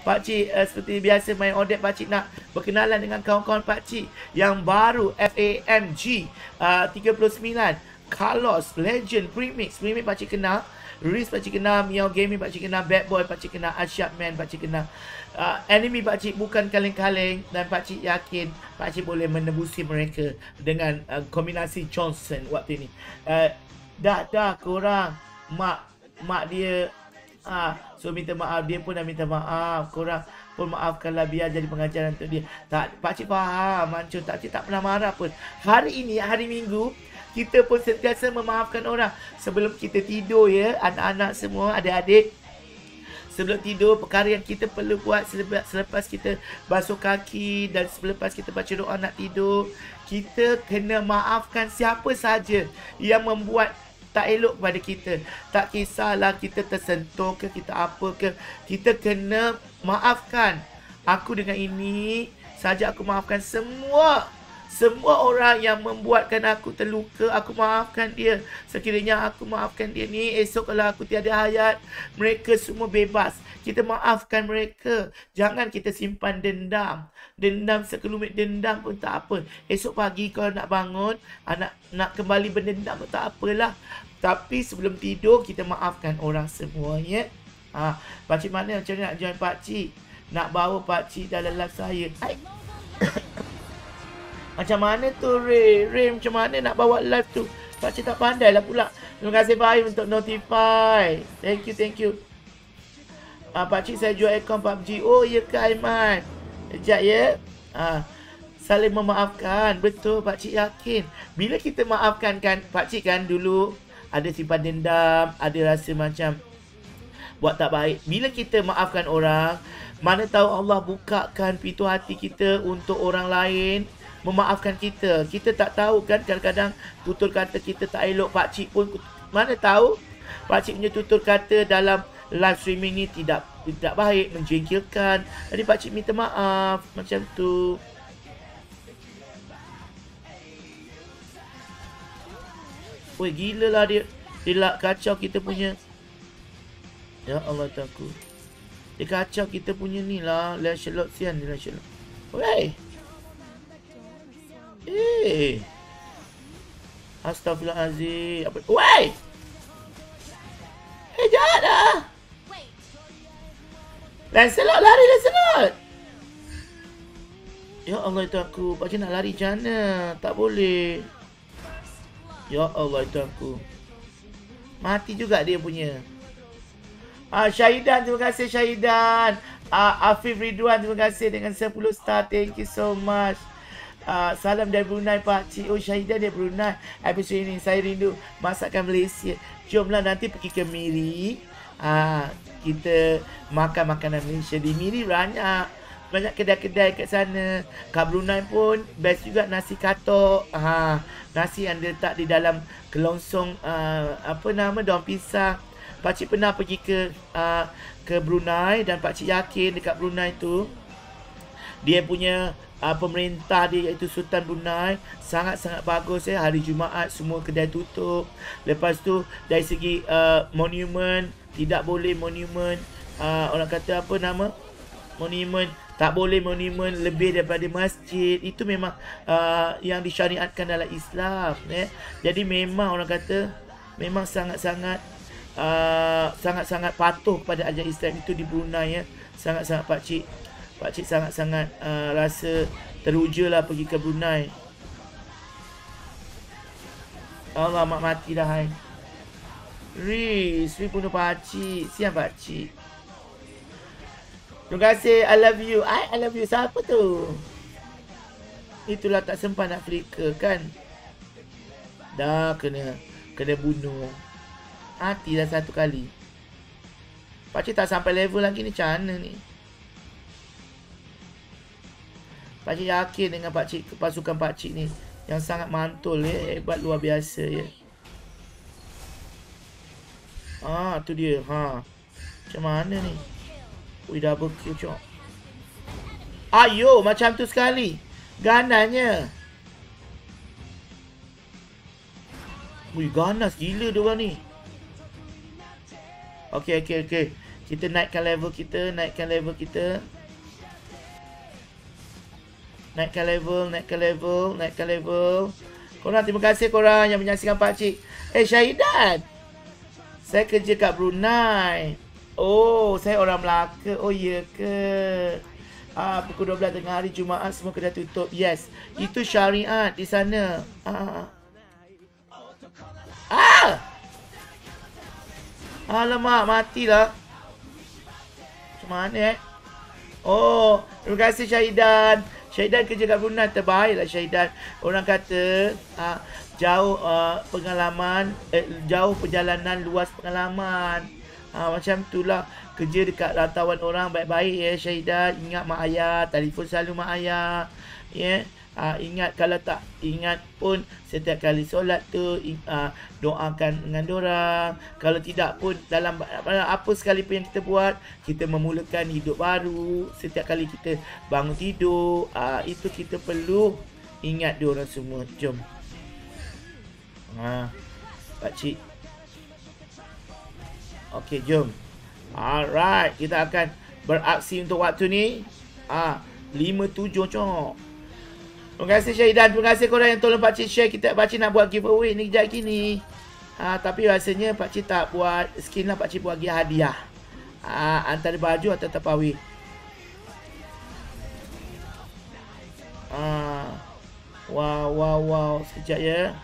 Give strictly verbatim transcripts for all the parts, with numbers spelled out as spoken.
Pakcik uh, seperti biasa main Odette, pakcik nak berkenalan dengan kawan-kawan pakcik yang baru F A M G uh, tiga puluh sembilan, Carlos, Legend, Premix, Premix pakcik kenal, Riz pakcik kenal, Miao Gaming pakcik kenal, Bad Boy pakcik kenal, Asyap Man pakcik kenal. Uh, enemy pakcik bukan kaleng-kaleng dan pakcik yakin pakcik boleh menembusi mereka dengan uh, kombinasi Johnson waktu ini. Uh, dah dah korang, mak mak dia ah so minta maaf, dia pun dah minta maaf, korang pun maafkanlah, biar jadi pengajaran untuk dia. Tak, pakcik faham Mancun, pakcik tak pernah marah pun. Hari ini hari Minggu kita pun sentiasa memaafkan orang. Sebelum kita tidur ya, anak-anak semua, adik-adik, sebelum tidur, perkara yang kita perlu buat selepas, selepas kita basuh kaki dan selepas kita baca doa nak tidur, kita kena maafkan siapa saja yang membuat tak elok kepada kita. Tak kisahlah kita tersentuh ke, kita apa ke, kita kena maafkan. Aku dengan ini saja aku maafkan semua Semua orang yang membuatkan aku terluka, aku maafkan dia. Sekiranya aku maafkan dia ni, esok kalau aku tiada hayat, mereka semua bebas. Kita maafkan mereka. Jangan kita simpan dendam. Dendam sekelumit dendam pun tak apa. Esok pagi kalau nak bangun, nak, nak kembali berdendam pun tak apalah. Tapi sebelum tidur, kita maafkan orang semua, ya. Ha, pakcik mana macam mana nak join pakcik? Nak bawa pakcik dalam live saya. Hai. Macam mana tu Ray? Ray macam mana nak bawa live tu? Pakcik tak pandai lah pula. Terima kasih Baim untuk notify. Thank you, thank you. Ah, pakcik saya jual akaun P U B G. Oh ya ke Aiman? Sekejap ya. Ah, saling memaafkan. Betul, pakcik yakin. Bila kita maafkan kan, pakcik kan dulu ada simpan dendam, ada rasa macam buat tak baik. Bila kita maafkan orang, mana tahu Allah bukakan pintu hati kita untuk orang lain memaafkan kita. Kita tak tahu kan, kadang-kadang tutur kata kita tak elok. Pakcik pun mana tahu pakcik punya tutur kata dalam live streaming ni tidak tidak baik, menjengkelkan. Jadi pakcik minta maaf macam tu. Weh, gila lah dia. Dia lah kacau kita punya. Ya Allah takut. Dia kacau kita punya ni lah. Lancelot sian dia Lancelot. Weh. Eh. Astaghfirullahaladzim. Apa? Weh. Eh, jahat dah. Lancelot, lari Lancelot. Ya Allah itu aku. Pakcik nak lari macam mana? Tak boleh. Ya Allah itu aku. Mati juga dia punya. Ah, Syahidan, terima kasih Syahidan. Ah, Afif Ridwan, terima kasih dengan sepuluh star. Thank you so much. Uh, salam dari Brunei pakcik. Oh, Syahidah dari Brunei. Episode ini saya rindu masakan Malaysia. Jomlah nanti pergi ke Miri. uh, Kita makan makanan Malaysia. Di Miri banyak Banyak kedai-kedai kat sana. Kat Brunei pun best juga nasi katok. uh, Nasi yang letak di dalam kelongsong, uh, apa nama, daun pisang. Pakcik pernah pergi ke uh, ke Brunei dan pakcik yakin dekat Brunei tu dia punya Uh, pemerintah dia iaitu Sultan Brunei sangat-sangat bagus ya. Hari Jumaat semua kedai tutup. Lepas tu dari segi uh, monumen, tidak boleh monumen, uh, orang kata apa nama, monumen, tak boleh monumen lebih daripada masjid. Itu memang uh, yang disyariatkan dalam Islam ya. Jadi memang orang kata memang sangat-sangat uh, sangat-sangat patuh pada ajaran Islam itu di Brunei ya. Sangat-sangat pakcik Pakcik sangat-sangat uh, rasa teruja lah pergi ke Brunei. Allah, mak mati dah hai. Riz, Riz bunuh pakcik. Siap pakcik. Terima kasih, I love you. I, I love you, siapa tu? Itulah tak sempat nak flicker kan. Dah kena Kena bunuh. Mati dah satu kali. Pakcik tak sampai level lagi ni, macam mana ni? Pakcik yakin dengan pakcik, pasukan pakcik ni yang sangat mantul ya, hebat luar biasa ya. Ah, tu dia. Ha. Macam mana ni? Ui, double kill cok. Ayo, macam tu sekali. Gananya. Ui, ganas gila dia orang ni. Okey, okey, okey. Kita naikkan level kita, naikkan level kita. Naikkan level, naikkan level, naikkan level. Korang, terima kasih korang yang menyaksikan pakcik. Eh, Syahidan. Saya kerja kat Brunei. Oh, saya orang Melaka. Oh, ya ke? Ah, pukul dua belas tengah hari Jumaat semua kedai tutup. Yes. Itu syariat di sana. Ah. Ah! Alamak, matilah. Macam mana eh? Oh, terima kasih Syahidan. Syahidan kerja kat Brunei, terbaiklah Syahidan. Orang kata uh, jauh uh, pengalaman, eh, jauh perjalanan, luas pengalaman. Uh, macam itulah kerja dekat rantauan orang baik-baik ya Syahidan. Ingat mak ayah, telefon selalu mak ayah. Ya. Yeah. Uh, ingat kalau tak ingat pun setiap kali solat tu uh, doakan dengan dorang. Kalau tidak pun dalam apa sekalipun yang kita buat, kita memulakan hidup baru. Setiap kali kita bangun tidur, uh, itu kita perlu ingat diorang semua. Jom. Ha, pakcik. Okey, jom. Alright, kita akan beraksi untuk waktu ni. Ah, lima tujuh cok. Terima kasih Syahidan. Terima kasih korang yang tolong pakcik share. Kita pakcik nak buat giveaway ni kejap lagi ni. Ha, tapi rasanya pakcik tak buat skin lah. Pakcik buat hadiah. Ha, antara baju atau terpawai. Ha. Wow, wow, wow. Sekejap ya.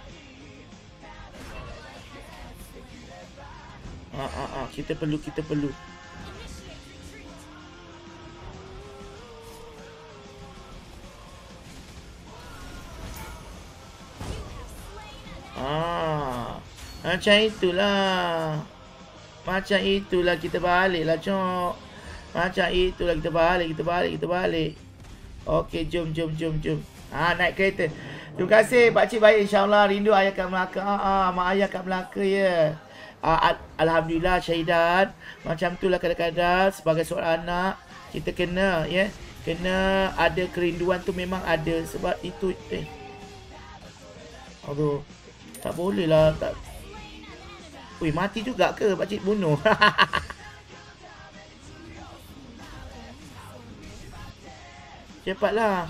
Ha, ha, ha. Kita perlu, kita perlu. Ah, macam itulah. Macam itulah kita baliklah cok. Macam itulah kita balik, kita balik, kita balik. Okey, jom, jom, jom, jom. Ah, naik kereta. Terima kasih pakcik baik, insya-Allah. Rindu ayah kat Melaka. Ah, ah, mak ayah kat Melaka ya. Ah, alhamdulillah Syahidan. Macam itulah kadang-kadang sebagai seorang anak kita kena ya, kena ada kerinduan tu, memang ada sebab itu eh. Aduh. Tak boleh lah. Tak. Ui, mati juga ke pakcik bunuh? Cepatlah.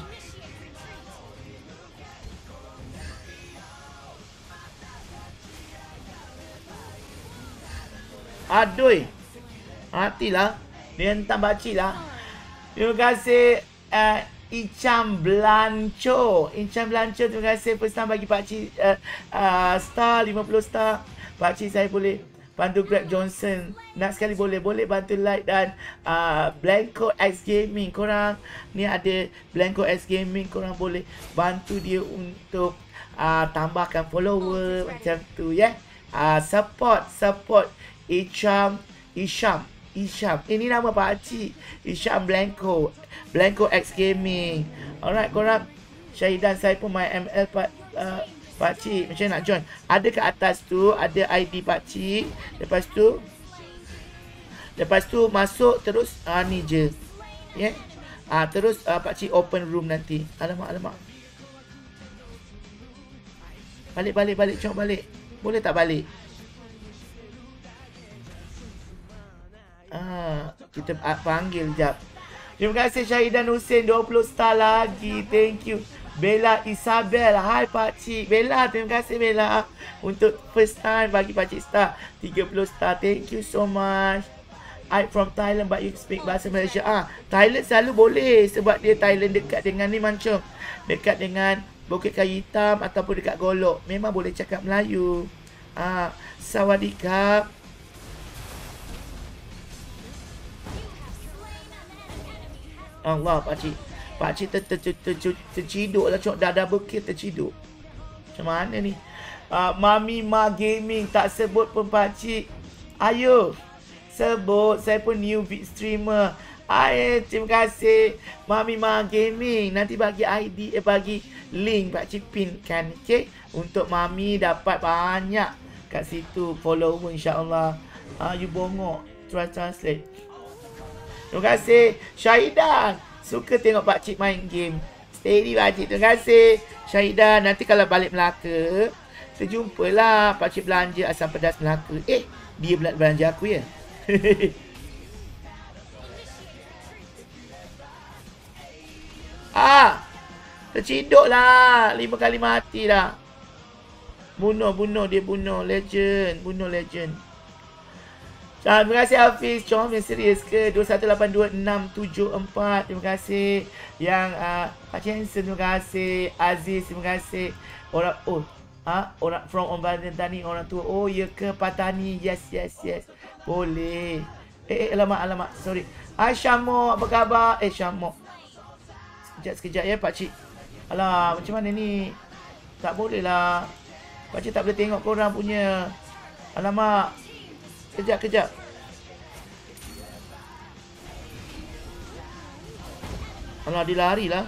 Aduh. Matilah. Dia hentam pakcik lah. Terima kasih. Uh, Icam Blanco. Icam Blanco, terima kasih first time bagi pakcik uh, uh, star lima puluh star. Pakcik saya boleh bantu Greg Johnson. Nak sekali boleh. Boleh bantu like dan uh, Blanco X Gaming. Korang ni ada Blanco X Gaming. Korang boleh bantu dia untuk uh, tambahkan follower macam tu ya. Yeah? Uh, support, support Icam, Isham. Isham. Ini nama pakcik. Isham Blanco. Blanco X Gaming. Alright korang. Syahidan saya pun main M L pak, uh, pakcik. Macam nak join. Ada kat atas tu. Ada I D pakcik. Lepas tu. Lepas tu masuk terus. Uh, ni je. Ya. Yeah? Uh, terus uh, pakcik open room nanti. Alamak, alamak. Balik, balik, balik. Cok balik. Boleh tak balik? Ah, kita panggil jap. Terima kasih Syahidan Hussein dua puluh star lagi. Thank you. Bella Isabel. Hai pakcik. Bella, terima kasih Bella untuk first time bagi pakcik star tiga puluh star. Thank you so much. I from Thailand but you speak bahasa Malaysia. Ah, Thailand selalu boleh sebab dia Thailand dekat dengan ni macam dekat dengan Bukit Kayu Hitam ataupun dekat Golok. Memang boleh cakap Melayu. Ah, sawadikap. Allah, pakcik. Pakcik ter, ter, ter, ter, ter, terciduk lah cok. Dah double kill terciduk. Macam mana ni? Uh, Mami Ma Gaming. Tak sebut pun pakcik. Ayo. Sebut. Saya pun new big streamer. Ay, terima kasih Mami Ma Gaming. Nanti bagi I D, eh, bagi link pakcik pinkan. Okay. Untuk Mami dapat banyak kat situ follower insyaAllah. Uh, you bongok. Try translate. Terima kasih Syahidan. Suka tengok pakcik main game. Steady pakcik. Terima kasih Syahidan. Nanti kalau balik Melaka, terjumpalah pakcik belanja asam pedas Melaka. Eh, dia belanja aku ya. Ah, terciduk lah. Lima kali mati dah. Bunuh, bunuh. Dia bunuh. Legend. Bunuh legend. Ah, terima kasih Hafiz. Com yang serius ke? dua satu lapan dua enam tujuh empat. Terima kasih. Yang uh, Pak Jensen, terima kasih. Aziz, terima kasih. Orang, oh. Ah, orang from Ombadan Tani, orang tua. Oh, ya ke Patani? Yes, yes, yes. Boleh. Eh, eh, alamak, alamak. Sorry. Hai Syamok, apa khabar? Eh, Syamok. Sekejap, sekejap ya Pakcik. Alah, macam mana ni? Tak boleh lah. Pakcik tak boleh tengok korang punya. Alamak. Kejap, kejap. Alah, dia lari lah.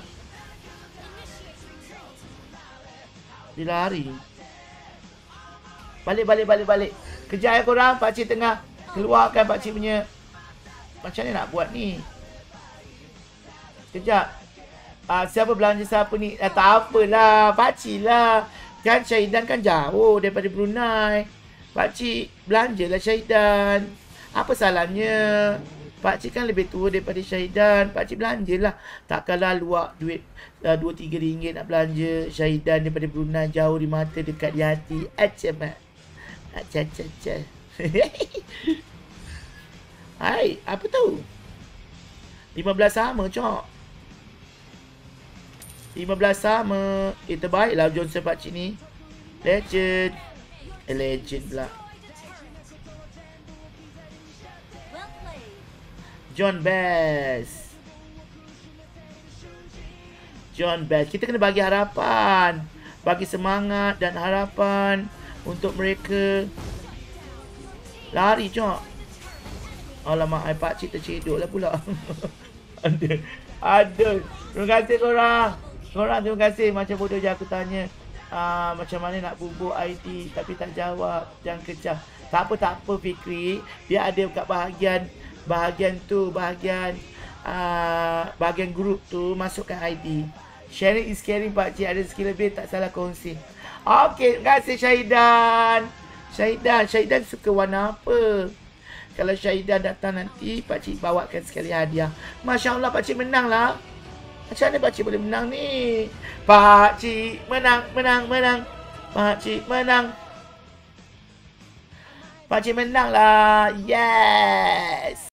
Dia lari. Balik, balik, balik, balik. Kejap ya korang. Pakcik tengah keluarkan pakcik punya. Macam mana nak buat ni? Kejap. Ah, siapa belanja siapa ni? Ah, tak apalah. Pakcik lah. Kan Syahidan kan jauh daripada Brunei. Pakcik belanjalah Syahidan. Apa salahnya? Pakcik kan lebih tua daripada Syahidan. Pakcik belanjalah. Takkanlah luak duit uh, dua tiga ringgit nak belanja Syahidan daripada Brunei, jauh di mata, dekat di hati. Acam. Acam, acam, acam. Hai, apa tu? lima belas sama, cok. lima belas sama. Eh, terbaiklah Johnson pakcik ni. Legend. Eh, legend pula. John Best. John Best. Kita kena bagi harapan. Bagi semangat dan harapan untuk mereka. Lari, cok. Alamak, ai pakcik tercedok lah pula. Ada. Ada. Terima kasih korang. Korang terima kasih. Macam bodoh je aku tanya. Uh, macam mana nak bubuk I D tapi tak jawab. Jangan kejam. Tak apa, tak apa Fikri. Dia ada kat bahagian bahagian tu, bahagian uh, bahagian grup tu, masukkan I D. Sharing is caring pakcik. Ada skill lebih tak salah kongsi. Okey, terima kasih Syahidan. Syahidan, Syahidan suka warna apa? Kalau Syahidan datang nanti, pakcik bawakan sekali hadiah. Masya Allah, pakcik menang lah. Macam mana pakcik boleh menang ni? Pakcik menang, menang, menang. Pakcik menang. Pakcik menang lah. Yes.